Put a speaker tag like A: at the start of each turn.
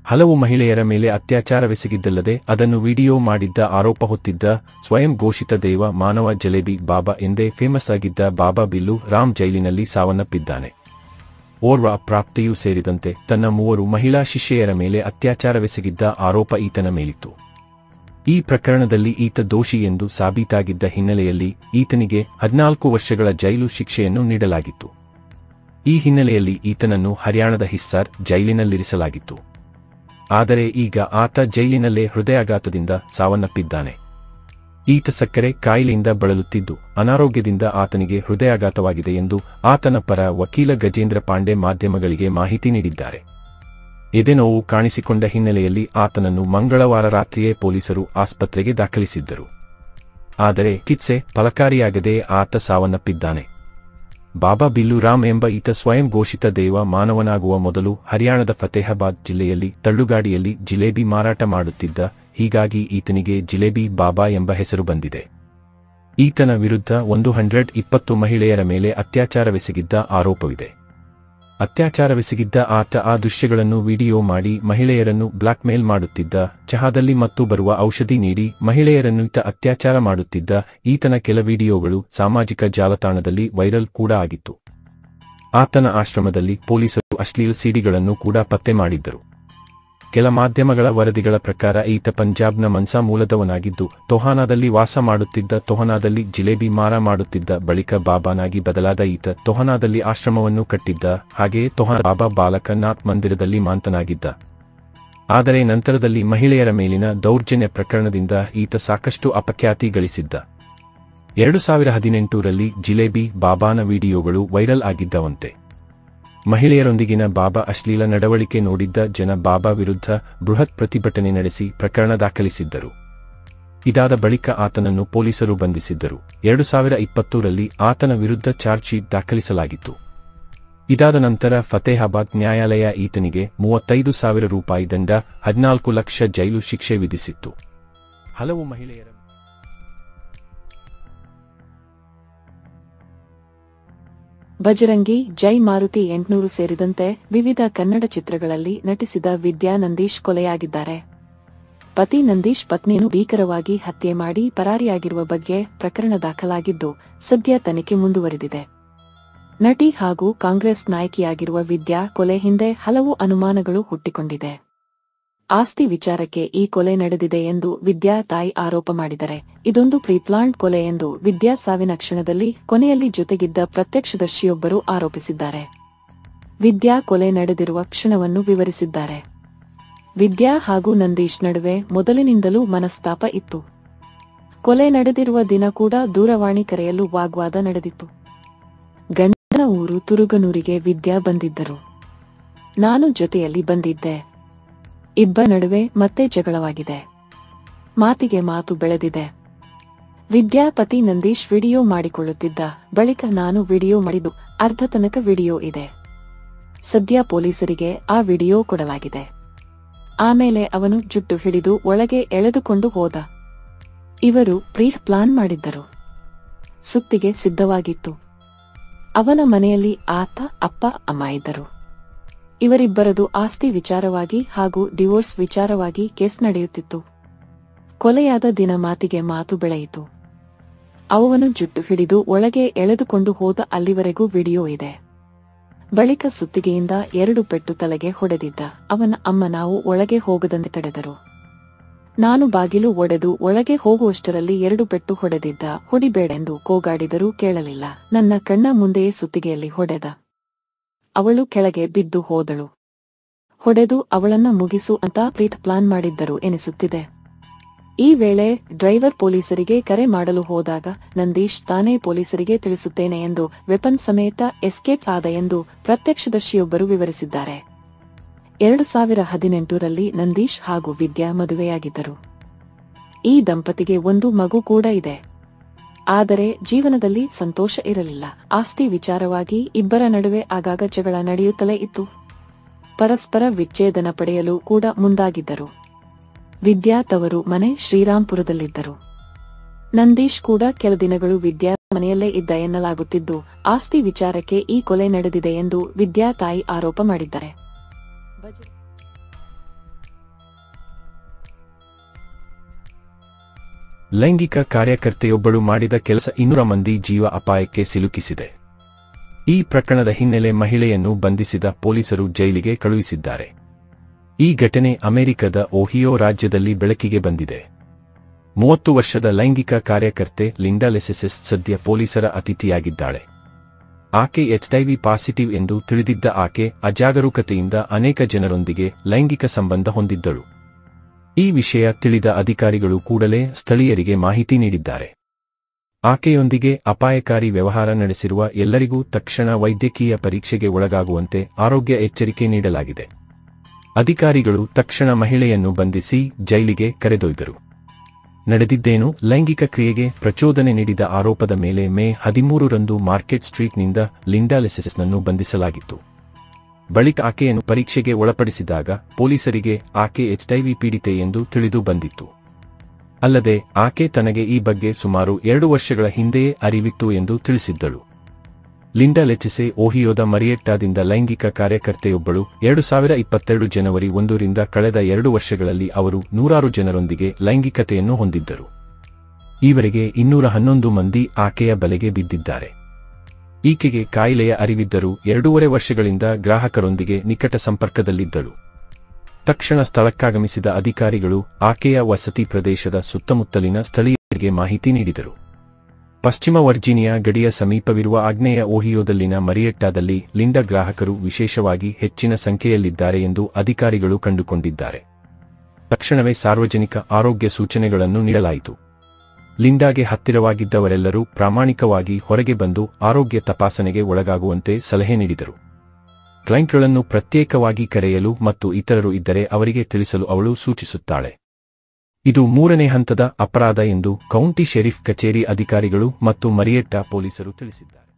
A: ಹಲವು ಮಹಿಳೆಯರ ಮೇಲೆ ಅತ್ಯಾಚಾರವೆಸಗಿದ್ದಲ್ಲದೆ ಅದನ್ನು ವಿಡಿಯೋ ಮಾಡಿದ್ದ ಆರೋಪ ಹೊತ್ತಿದ್ದ ಸ್ವಯಂ ಘೋಷಿತ ದೇವ ಮಾನವ ಜಲೇಬಿ ಬಾಬಾ ಎಂದೇ ಫೇಮಸ್ ಆಗಿದ್ದ ಬಾಬಾ ಬಿಲ್ಲು ರಾಮ್ ಜೈಲಿನಲ್ಲಿ ಸಾವನ್ನಪ್ಪಿದ್ದಾನೆ. ಓರ್ವ ಅಪ್ರಾಪ್ತೆಯೂ ಸೇರಿದಂತೆ ತನ್ನ 3 ಮಹಿಳಾ ಶಿಷ್ಯೆಯರ ಮೇಲೆ ಅತ್ಯಾಚಾರವೆಸಗಿದ್ದ ಆರೋಪ ಈತನ ಮೇಲಿತ್ತು. ಈ ಪ್ರಕರಣದಲ್ಲಿ ಈತ ದೋಷಿ ಎಂದು ಸಾಬೀತಾಗಿದ್ದ ಹಿನ್ನೆಲೆಯಲ್ಲಿ ಈತನಿಗೆ 14 ವರ್ಷಗಳ ಜೈಲು ಶಿಕ್ಷೆಯನ್ನು ನೀಡಲಾಗಿತ್ತು. ಈ ಹಿನ್ನೆಲೆಯಲ್ಲಿ ಈತನನ್ನು ಹರ್ಯಾಣದ ಹಿಸ್ಸಾರ್ ಜೈಲಿನಲ್ಲಿರಿಸಲಾಗಿತ್ತು. ಆದರೆ ಈಗ ಆತ ಜೈಲಿನಲ್ಲೇ ಹೃದಯಾಘಾತದಿಂದ ಸಾವನ್ನಪ್ಪಿದ್ದಾನೆ. ಈತ ಸಕ್ಕರೆ ಕಾಯಿಲೆಯಿಂದ ಬಳಲುತ್ತಿದ್ದು ಅನಾರೋಗ್ಯದಿಂದ ಆತನಿಗೆ ಹೃದಯಾಘಾತವಾಗಿದೆ ಎಂದು ಆತನ ಪರ ವಕೀಲ ಗಜೇಂದ್ರ ಪಾಂಡೆ ಮಾಧ್ಯಮಗಳಿಗೆ ಮಾಹಿತಿ ನೀಡಿದ್ದಾರೆ. ಎದೆನೋವು ಕಾಣಿಸಿಕೊಂಡ ಹಿನ್ನೆಲೆಯಲ್ಲಿ ಆತನನ್ನು ಮಂಗಳವಾರ ರಾತ್ರಿಯೇ ಪೊಲೀಸರು ಆಸ್ಪತ್ರೆಗೆ ದಾಖಲಿಸಿದ್ದರು. ಆದರೆ ಚಿಕಿತ್ಸೆ ಫಲಕಾರಿಯಾಗದೆ ಆತ ಸಾವನ್ನಪ್ಪಿದ್ದಾನೆ. ಬಾಬಾ ಬಿಲ್ಲು ರಾಮ್ ಎಂಬ ಈತ ಸ್ವಯಂ ಘೋಷಿತ ದೇವ ಮಾನವನಾಗುವ ಮೊದಲು ಹರ್ಯಾಣದ ಫತೇಹಾಬಾದ್ ಜಿಲ್ಲೆಯಲ್ಲಿ ತಳ್ಳುಗಾಡಿಯಲ್ಲಿ ಜಿಲೇಬಿ ಮಾರಾಟ ಮಾಡುತ್ತಿದ್ದ. ಹೀಗಾಗಿ ಈತನಿಗೆ ಜಿಲೇಬಿ ಬಾಬಾ ಎಂಬ ಹೆಸರು ಬಂದಿದೆ. ಈತನ ವಿರುದ್ಧ 120 ಮಹಿಳೆಯರ ಮೇಲೆ ಅತ್ಯಾಚಾರವೆಸಗಿದ್ದ ಆರೋಪವಿದೆ. ಅತ್ಯಾಚಾರವೆಸಗಿದ್ದ ಆತ ಆ ದೃಶ್ಯಗಳನ್ನು ವಿಡಿಯೋ ಮಾಡಿ ಮಹಿಳೆಯರನ್ನು ಬ್ಲಾಕ್ಮೇಲ್ ಮಾಡುತ್ತಿದ್ದ. ಚಹಾದಲ್ಲಿ ಮತ್ತು ಬರುವ ಔಷಧಿ ನೀಡಿ ಮಹಿಳೆಯರನ್ನು ಈತ ಅತ್ಯಾಚಾರ ಮಾಡುತ್ತಿದ್ದ. ಈತನ ಕೆಲ ವಿಡಿಯೋಗಳು ಸಾಮಾಜಿಕ ಜಾಲತಾಣದಲ್ಲಿ ವೈರಲ್ ಕೂಡ ಆಗಿತ್ತು. ಆತನ ಆಶ್ರಮದಲ್ಲಿ ಪೊಲೀಸರು ಅಶ್ಲೀಲ ಸಿಡಿಗಳನ್ನು ಕೂಡ ಪತ್ತೆ ಮಾಡಿದ್ದರು. ಕೆಲ ಮಾಧ್ಯಮಗಳ ವರದಿಗಳ ಪ್ರಕಾರ ಈತ ಪಂಜಾಬ್ನ ಮನ್ಸಾ ಮೂಲದವನಾಗಿದ್ದು ತೊಹಾನಾದಲ್ಲಿ ವಾಸ ಮಾಡುತ್ತಿದ್ದ. ತೊಹಾನಾದಲ್ಲಿ ಜಿಲೇಬಿ ಮಾರ ಮಾಡುತ್ತಿದ್ದ. ಬಳಿಕ ಬಾಬಾನಾಗಿ ಬದಲಾದ ಈತ ತೊಹಾನಾದಲ್ಲಿ ಆಶ್ರಮವನ್ನು ಕಟ್ಟಿದ್ದ. ಹಾಗೆಯೇ ತೊಹಾನಾ ಬಾಬಾ ಬಾಲಕ ನಾಥ್ ಮಂದಿರದಲ್ಲಿ ಮಾಂತನಾಗಿದ್ದ. ಆದರೆ ನಂತರದಲ್ಲಿ ಮಹಿಳೆಯರ ಮೇಲಿನ ದೌರ್ಜನ್ಯ ಪ್ರಕರಣದಿಂದ ಈತ ಸಾಕಷ್ಟು ಅಪಖ್ಯಾತಿ ಗಳಿಸಿದ್ದ. 2018ರಲ್ಲಿ ಜಿಲೇಬಿ ಬಾಬಾನ ವಿಡಿಯೋಗಳು ವೈರಲ್ ಆಗಿದ್ದವಂತೆ. ಮಹಿಳೆಯರೊಂದಿಗಿನ ಬಾಬಾ ಅಶ್ಲೀಲ ನಡವಳಿಕೆ ನೋಡಿದ್ದ ಜನ ಬಾಬಾ ವಿರುದ್ಧ ಬೃಹತ್ ಪ್ರತಿಭಟನೆ ನಡೆಸಿ ಪ್ರಕರಣ ದಾಖಲಿಸಿದ್ದರು. ಇದಾದ ಬಳಿಕ ಆತನನ್ನು ಪೊಲೀಸರು ಬಂಧಿಸಿದ್ದರು. 2020ರಲ್ಲಿ ಆತನ ವಿರುದ್ಧ ಚಾರ್ಜ್ ಶೀಟ್ ದಾಖಲಿಸಲಾಗಿತ್ತು. ಇದಾದ ನಂತರ ಫತೇಹಾಬಾದ್ ನ್ಯಾಯಾಲಯ ಈತನಿಗೆ 35,000 ರೂಪಾಯಿ ದಂಡ, 14 ಲಕ್ಷ ಜೈಲು ಶಿಕ್ಷೆ ವಿಧಿಸಿತ್ತು. ಹಲವು ಮಹಿಳೆಯರ
B: ಬಜರಂಗಿ, ಜೈ ಮಾರುತಿ 800 ಸೇರಿದಂತೆ ವಿವಿಧ ಕನ್ನಡ ಚಿತ್ರಗಳಲ್ಲಿ ನಟಿಸಿದ ವಿದ್ಯಾ ನಂದೀಶ್ ಕೊಲೆಯಾಗಿದ್ದಾರೆ. ಪತಿ ನಂದೀಶ್ ಪತ್ನಿಯನ್ನು ಭೀಕರವಾಗಿ ಹತ್ಯೆ ಮಾಡಿ ಪರಾರಿಯಾಗಿರುವ ಬಗ್ಗೆ ಪ್ರಕರಣ ದಾಖಲಾಗಿದ್ದು ಸದ್ಯ ತನಿಖೆ ಮುಂದುವರೆದಿದೆ. ನಟಿ ಹಾಗೂ ಕಾಂಗ್ರೆಸ್ ನಾಯಕಿಯಾಗಿರುವ ವಿದ್ಯಾ ಕೊಲೆ ಹಿಂದೆ ಹಲವು ಅನುಮಾನಗಳು ಹುಟ್ಟಿಕೊಂಡಿದೆ. ಆಸ್ತಿ ವಿಚಾರಕ್ಕೆ ಈ ಕೊಲೆ ನಡೆದಿದೆ ಎಂದು ವಿದ್ಯಾ ತಾಯಿ ಆರೋಪ ಮಾಡಿದರೆ, ಇದೊಂದು ಪ್ರೀಪ್ಲಾನ್ಡ್ ಕೊಲೆ ಎಂದು ವಿದ್ಯಾ ಸಾವಿನ ಕ್ಷಣದಲ್ಲಿ ಕೊನೆಯಲ್ಲಿ ಜೊತೆಗಿದ್ದ ಪ್ರತ್ಯಕ್ಷದರ್ಶಿಯೊಬ್ಬರು ಆರೋಪಿಸಿದ್ದಾರೆ. ವಿದ್ಯಾ ಕೊಲೆ ನಡೆದಿರುವ ಕ್ಷಣವನ್ನು ವಿವರಿಸಿದ್ದಾರೆ. ವಿದ್ಯಾ ಹಾಗೂ ನಂದೀಶ್ ನಡುವೆ ಮೊದಲಿನಿಂದಲೂ ಮನಸ್ತಾಪ ಇತ್ತು. ಕೊಲೆ ನಡೆದಿರುವ ದಿನ ಕೂಡ ದೂರವಾಣಿ ಕರೆಯಲು ವಾಗ್ವಾದ ನಡೆದಿತ್ತು. ಗಂಡನ ಊರು ತುರುಗನೂರಿಗೆ ವಿದ್ಯಾ ಬಂದಿದ್ದರು. ನಾನು ಜೊತೆಯಲ್ಲಿ ಬಂದಿದ್ದೆ. ಇಬ್ಬರ ನಡುವೆ ಮತ್ತೆ ಜಗಳವಾಗಿದೆ. ಮಾತಿಗೆ ಮಾತು ಬೆಳೆದಿದೆ. ವಿದ್ಯಾ ಪತಿ ನಂದೀಶ್ ವಿಡಿಯೋ ಮಾಡಿಕೊಳ್ಳುತ್ತಿದ್ದ. ಬಳಿಕ ನಾನು ವಿಡಿಯೋ ಮಾಡಿದ್ದು ಅರ್ಧ ತನಕ ವಿಡಿಯೋ ಇದೆ. ಸದ್ಯ ಪೊಲೀಸರಿಗೆ ಆ ವಿಡಿಯೋ ಕೊಡಲಾಗಿದೆ. ಆಮೇಲೆ ಅವನು ಜುಟ್ಟು ಹಿಡಿದು ಒಳಗೆ ಎಳೆದುಕೊಂಡು ಹೋದ. ಇವರು ಪ್ರೀ ಪ್ಲಾನ್ ಮಾಡಿದ್ದರು. ಸುತ್ತಿಗೆ ಸಿದ್ಧವಾಗಿತ್ತು. ಅವನ ಮನೆಯಲ್ಲಿ ಆತ, ಅಪ್ಪ, ಅಮ್ಮ ಇದ್ದರು. ಇವರಿಬ್ಬರದು ಆಸ್ತಿ ವಿಚಾರವಾಗಿ ಹಾಗೂ ಡಿವೋರ್ಸ್ ವಿಚಾರವಾಗಿ ಕೇಸ್ ನಡೆಯುತ್ತಿತ್ತು. ಕೊಲೆಯಾದ ದಿನ ಮಾತಿಗೆ ಮಾತು ಬೆಳೆಯಿತು. ಅವನು ಜುಟ್ಟು ಹಿಡಿದು ಒಳಗೆ ಎಳೆದುಕೊಂಡು ಹೋದ ಅಲ್ಲಿವರೆಗೂ ವಿಡಿಯೋ ಇದೆ. ಬಳಿಕ ಸುತ್ತಿಗೆಯಿಂದ 2 ಪೆಟ್ಟು ತಲೆಗೆ ಹೊಡೆದಿದ್ದ. ಅವನ ಅಮ್ಮ ನಾವು ಒಳಗೆ ಹೋಗದಂತೆ ತಡೆದರು. ನಾನು ಬಾಗಿಲು ಒಡೆದು ಒಳಗೆ ಹೋಗುವಷ್ಟರಲ್ಲಿ 2 ಪೆಟ್ಟು ಹೊಡೆದಿದ್ದ. ಹೊಡಿಬೇಡೆಂದು ಕೂಗಾಡಿದರೂ ಕೇಳಲಿಲ್ಲ. ನನ್ನ ಕಣ್ಣ ಮುಂದೆಯೇ ಸುತ್ತಿಗೆಯಲ್ಲಿ ಹೊಡೆದ. ಅವಳು ಕೆಳಗೆ ಬಿದ್ದು ಹೋದಳು. ಹೊಡೆದು ಅವಳನ್ನ ಮುಗಿಸು ಅಂತ ಪ್ಲಾನ್ ಮಾಡಿದ್ದರು ಎನಿಸುತ್ತಿದೆ. ಈ ವೇಳೆ ಡ್ರೈವರ್ ಪೊಲೀಸರಿಗೆ ಕರೆ ಮಾಡಲು ಹೋದಾಗ ನಂದೀಶ್ ತಾನೇ ಪೊಲೀಸರಿಗೆ ತಿಳಿಸುತ್ತೇನೆ ಎಂದು ವೆಪನ್ ಸಮೇತ ಎಸ್ಕೇಪ್ ಆದ ಎಂದು ಪ್ರತ್ಯಕ್ಷದರ್ಶಿಯೊಬ್ಬರು ವಿವರಿಸಿದ್ದಾರೆ. 2018ರಲ್ಲಿ ನಂದೀಶ್ ಹಾಗೂ ವಿದ್ಯಾ ಮದುವೆಯಾಗಿದ್ದರು. ಈ ದಂಪತಿಗೆ 1 ಮಗು ಕೂಡ ಇದೆ. ಆದರೆ ಜೀವನದಲ್ಲಿ ಸಂತೋಷ ಇರಲಿಲ್ಲ. ಆಸ್ತಿ ವಿಚಾರವಾಗಿ ಇಬ್ಬರ ನಡುವೆ ಆಗಾಗ ಜಗಳ ನಡೆಯುತ್ತಲೇ ಇತ್ತು. ಪರಸ್ಪರ ವಿಚ್ಛೇದನ ಪಡೆಯಲು ಕೂಡ ಮುಂದಾಗಿದ್ದರು. ವಿದ್ಯಾ ತವರು ಮನೆ ಶ್ರೀರಾಂಪುರದಲ್ಲಿದ್ದರು. ನಂದೀಶ್ ಕೂಡ ಕೆಲ ದಿನಗಳು ವಿದ್ಯಾ ಮನೆಯಲ್ಲೇ ಇದ್ದ ಎನ್ನಲಾಗುತ್ತಿದ್ದು, ಆಸ್ತಿ ವಿಚಾರಕ್ಕೆ ಈ ಕೊಲೆ ನಡೆದಿದೆ ಎಂದು ವಿದ್ಯಾ ತಾಯಿ ಆರೋಪ ಮಾಡಿದ್ದಾರೆ.
A: ಲೈಂಗಿಕ ಕಾರ್ಯಕರ್ತೆಯೊಬ್ಬಳು ಮಾಡಿದ ಕೆಲಸ 200 ಮಂದಿ ಜೀವ ಅಪಾಯಕ್ಕೆ ಸಿಲುಕಿಸಿದೆ. ಈ ಪ್ರಕರಣದ ಹಿನ್ನೆಲೆ ಮಹಿಳೆಯನ್ನು ಬಂಧಿಸಿದ ಪೊಲೀಸರು ಜೈಲಿಗೆ ಕಳುಹಿಸಿದ್ದಾರೆ. ಈ ಘಟನೆ ಅಮೆರಿಕದ ಓಹಿಯೋ ರಾಜ್ಯದಲ್ಲಿ ಬೆಳಕಿಗೆ ಬಂದಿದೆ. 30 ವರ್ಷದ ಲೈಂಗಿಕ ಕಾರ್ಯಕರ್ತೆ ಲಿಂಡಾ ಲೆಸೆಸ್ ಸದ್ಯ ಪೊಲೀಸರ ಅತಿಥಿಯಾಗಿದ್ದಾಳೆ. ಆಕೆ HIV ಪಾಸಿಟಿವ್ ಎಂದು ತಿಳಿದಿದ್ದ ಆಕೆ ಅಜಾಗರೂಕತೆಯಿಂದ ಅನೇಕ ಜನರೊಂದಿಗೆ ಲೈಂಗಿಕ ಸಂಬಂಧ ಹೊಂದಿದ್ದಳು. ಈ ವಿಷಯ ತಿಳಿದ ಅಧಿಕಾರಿಗಳು ಕೂಡಲೇ ಸ್ಥಳೀಯರಿಗೆ ಮಾಹಿತಿ ನೀಡಿದ್ದಾರೆ. ಆಕೆಯೊಂದಿಗೆ ಅಪಾಯಕಾರಿ ವ್ಯವಹಾರ ನಡೆಸಿರುವ ಎಲ್ಲರಿಗೂ ತಕ್ಷಣ ವೈದ್ಯಕೀಯ ಪರೀಕ್ಷೆಗೆ ಒಳಗಾಗುವಂತೆ ಆರೋಗ್ಯ ಎಚ್ಚರಿಕೆ ನೀಡಲಾಗಿದೆ. ಅಧಿಕಾರಿಗಳು ತಕ್ಷಣ ಮಹಿಳೆಯನ್ನು ಬಂಧಿಸಿ ಜೈಲಿಗೆ ಕರೆದೊಯ್ದರು. ನಡೆದಿದ್ದೇನು? ಲೈಂಗಿಕ ಕ್ರಿಯೆಗೆ ಪ್ರಚೋದನೆ ನೀಡಿದ ಆರೋಪದ ಮೇಲೆ ಮೇ 13ರಂದು ಮಾರ್ಕೆಟ್ ಸ್ಟ್ರೀಟ್ನಿಂದ ಲಿಂಡಾ ಲೆಸೆಸ್ನನ್ನು ಬಂಧಿಸಲಾಗಿತ್ತು. ಬಳಿಕ ಆಕೆಯನ್ನು ಪರೀಕ್ಷೆಗೆ ಒಳಪಡಿಸಿದಾಗ ಪೊಲೀಸರಿಗೆ ಆಕೆ HIV ಪೀಡಿತೆ ಎಂದು ತಿಳಿದು ಬಂದಿತ್ತು. ಅಲ್ಲದೆ ಆಕೆ ತನಗೆ ಈ ಬಗ್ಗೆ ಸುಮಾರು 2 ವರ್ಷಗಳ ಹಿಂದೆಯೇ ಅರಿವಿತ್ತು ಎಂದು ತಿಳಿಸಿದ್ದಳು. ಲಿಂಡಾ ಲೆಸೆಸ್ ಓಹಿಯೋದ ಮರಿಯೆಟ್ಟಾದಿಂದ ಲೈಂಗಿಕ ಕಾರ್ಯಕರ್ತೆಯೊಬ್ಬಳು. 2022 ಜನವರಿ 1ರಿಂದ ಕಳೆದ 2 ವರ್ಷಗಳಲ್ಲಿ ಅವರು 100 ಜನರೊಂದಿಗೆ ಲೈಂಗಿಕತೆಯನ್ನು ಹೊಂದಿದ್ದರು. ಈವರೆಗೆ 211 ಮಂದಿ ಆಕೆಯ ಬಲೆಗೆ ಬಿದ್ದಿದ್ದಾರೆ. ಈಕೆಗೆ ಕಾಯಿಲೆಯ ಅರಿವಿದ್ದರೂ 2.5 ವರ್ಷಗಳಿಂದ ಗ್ರಾಹಕರೊಂದಿಗೆ ನಿಕಟ ಸಂಪರ್ಕದಲ್ಲಿದ್ದಳು. ತಕ್ಷಣ ಸ್ಥಳಕ್ಕಾಗಮಿಸಿದ ಅಧಿಕಾರಿಗಳು ಆಕೆಯ ವಸತಿ ಪ್ರದೇಶದ ಸುತ್ತಮುತ್ತಲಿನ ಸ್ಥಳೀಯರಿಗೆ ಮಾಹಿತಿ ನೀಡಿದರು. ಪಶ್ಚಿಮ ವರ್ಜೀನಿಯಾ ಗಡಿಯ ಸಮೀಪವಿರುವ ಆಗ್ನೇಯ ಓಹಿಯೋದಲ್ಲಿನ ಮರಿಯೆಟ್ಟಾದಲ್ಲಿ ಲಿಂಡಾ ಗ್ರಾಹಕರು ವಿಶೇಷವಾಗಿ ಹೆಚ್ಚಿನ ಸಂಖ್ಯೆಯಲ್ಲಿದ್ದಾರೆ ಎಂದು ಅಧಿಕಾರಿಗಳು ಕಂಡುಕೊಂಡಿದ್ದಾರೆ. ತಕ್ಷಣವೇ ಸಾರ್ವಜನಿಕ ಆರೋಗ್ಯ ಸೂಚನೆಗಳನ್ನು ನೀಡಲಾಯಿತು. ಲಿಂಡಾಗೆ ಹತ್ತಿರವಾಗಿದ್ದವರೆಲ್ಲರೂ ಪ್ರಾಮಾಣಿಕವಾಗಿ ಹೊರಗೆ ಬಂದು ಆರೋಗ್ಯ ತಪಾಸಣೆಗೆ ಒಳಗಾಗುವಂತೆ ಸಲಹೆ ನೀಡಿದರು. ಕ್ಲೈಂಟ್ಗಳನ್ನು ಪ್ರತ್ಯೇಕವಾಗಿ ಕರೆಯಲು ಮತ್ತು ಇತರರು ಇದ್ದರೆ ಅವರಿಗೆ ತಿಳಿಸಲು ಅವಳು ಸೂಚಿಸುತ್ತಾಳೆ. ಇದು 3ನೇ ಹಂತದ ಅಪರಾಧ ಎಂದು ಕೌಂಟಿ ಶೆರಿಫ್ ಕಚೇರಿ ಅಧಿಕಾರಿಗಳು ಮತ್ತು ಮರಿಯೆಟ್ಟಾ ಪೊಲೀಸರು ತಿಳಿಸಿದ್ದಾರೆ.